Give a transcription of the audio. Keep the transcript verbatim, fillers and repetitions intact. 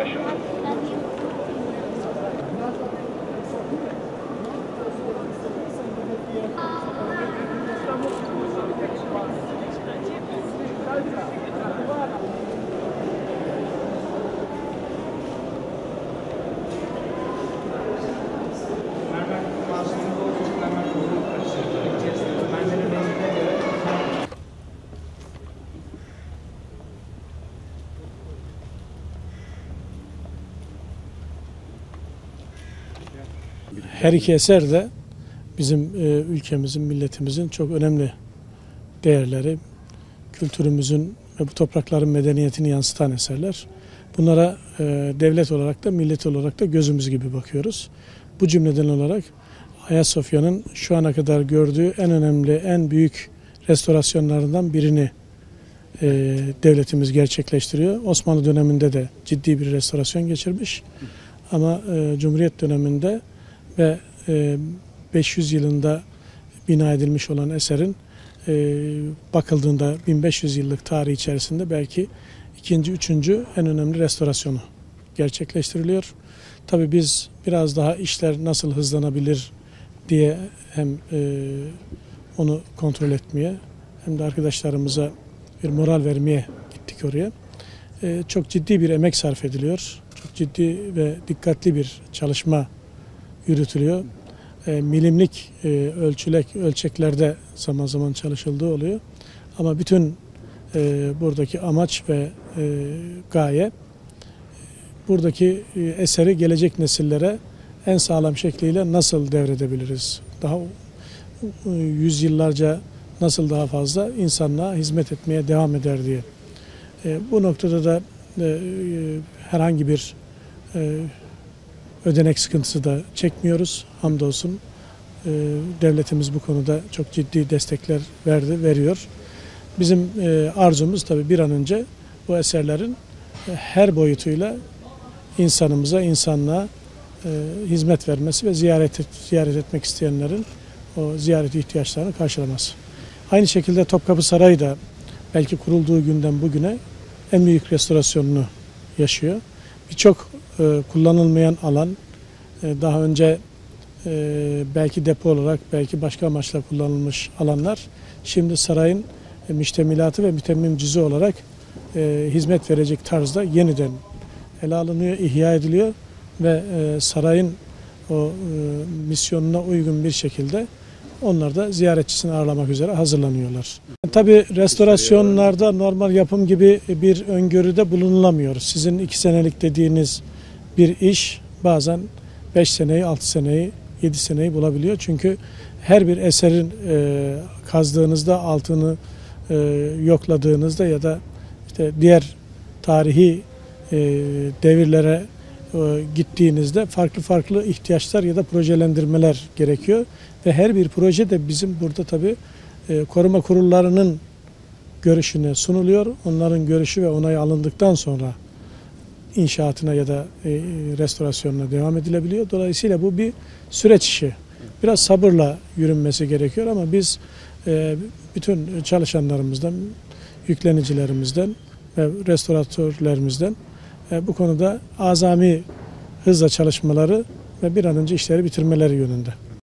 Her iki eser de bizim e, ülkemizin, milletimizin çok önemli değerleri, kültürümüzün ve bu toprakların medeniyetini yansıtan eserler. Bunlara e, devlet olarak da, millet olarak da gözümüz gibi bakıyoruz. Bu cümleden olarak Ayasofya'nın şu ana kadar gördüğü en önemli, en büyük restorasyonlarından birini e, devletimiz gerçekleştiriyor. Osmanlı döneminde de ciddi bir restorasyon geçirmiş. Ama e, Cumhuriyet döneminde ve e, beş yüz yılında bina edilmiş olan eserin e, bakıldığında bin beş yüz yıllık tarih içerisinde belki ikinci, üçüncü en önemli restorasyonu gerçekleştiriliyor. Tabii biz biraz daha işler nasıl hızlanabilir diye hem e, onu kontrol etmeye hem de arkadaşlarımıza bir moral vermeye gittik oraya. E, çok ciddi bir emek sarf ediliyor. Çok ciddi ve dikkatli bir çalışma yürütülüyor. E, milimlik e, ölçülek ölçeklerde zaman zaman çalışıldığı oluyor. Ama bütün e, buradaki amaç ve e, gaye buradaki e, eseri gelecek nesillere en sağlam şekliyle nasıl devredebiliriz? Daha e, yüzyıllarca nasıl daha fazla insanlığa hizmet etmeye devam eder diye. E, bu noktada da e, e, herhangi bir e, ödenek sıkıntısı da çekmiyoruz. Hamdolsun e, devletimiz bu konuda çok ciddi destekler verdi, veriyor. Bizim e, arzumuz tabii bir an önce bu eserlerin e, her boyutuyla insanımıza, insanlığa e, hizmet vermesi ve ziyaret, et, ziyaret etmek isteyenlerin o ziyaret ihtiyaçlarını karşılaması. Aynı şekilde Topkapı Sarayı da belki kurulduğu günden bugüne en büyük restorasyonunu yaşıyor. Birçok e, kullanılmayan alan, e, daha önce e, belki depo olarak, belki başka amaçla kullanılmış alanlar, şimdi sarayın e, müştemilatı ve mütemmim cüzü olarak e, hizmet verecek tarzda yeniden ele alınıyor, ihya ediliyor ve e, sarayın o e, misyonuna uygun bir şekilde onlar da ziyaretçisini ağırlamak üzere hazırlanıyorlar. Tabii restorasyonlarda normal yapım gibi bir öngörüde bulunulamıyor. Sizin iki senelik dediğiniz bir iş bazen beş seneyi, altı seneyi, yedi seneyi bulabiliyor. Çünkü her bir eserin e, kazdığınızda, altını e, yokladığınızda ya da işte diğer tarihi e, devirlere e, gittiğinizde farklı farklı ihtiyaçlar ya da projelendirmeler gerekiyor. Ve her bir proje de bizim burada tabii e, koruma kurullarının görüşüne sunuluyor. Onların görüşü ve onayı alındıktan sonra inşaatına ya da e, restorasyonuna devam edilebiliyor. Dolayısıyla bu bir süreç işi. Biraz sabırla yürünmesi gerekiyor ama biz e, bütün çalışanlarımızdan, yüklenicilerimizden ve restoratörlerimizden e, bu konuda azami hızla çalışmaları ve bir an önce işleri bitirmeleri yönünde.